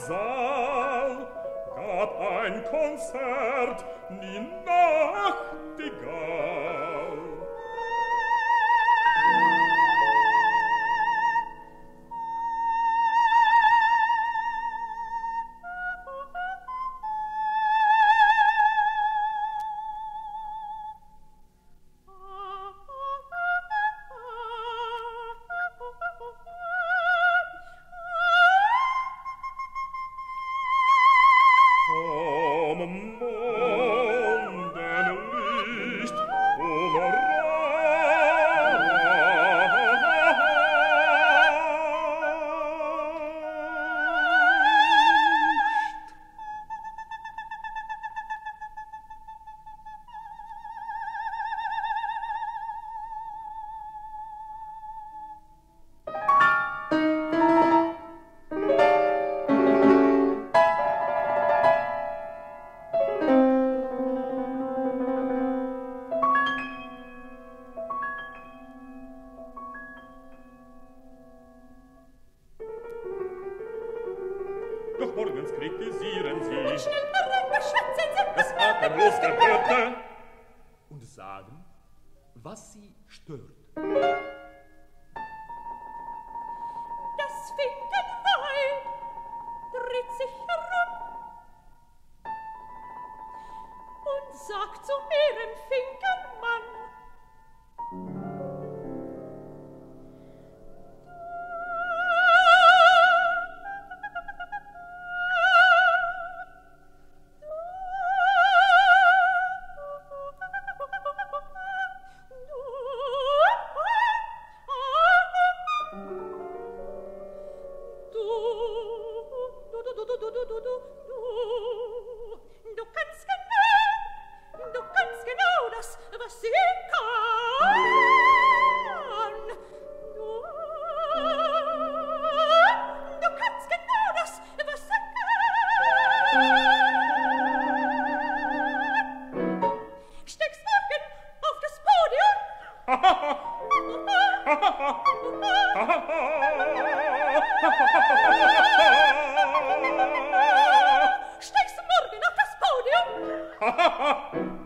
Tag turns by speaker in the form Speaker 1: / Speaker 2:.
Speaker 1: Saal gab ein Konzert, die Nachtigall. Doch morgens kritisieren Sie
Speaker 2: Und schnell schwätzen Sie
Speaker 1: das atemlos Gehörte
Speaker 3: und sagen, was Sie stört.
Speaker 2: Das Finkenweib dreht sich herum und sagt zu ihrem Finkenmann: Du kannst genau das, was sie kann. Du kannst genau das, was sie kann. Steckst morgen auf das Podium. Steckst morgen auf das Podium.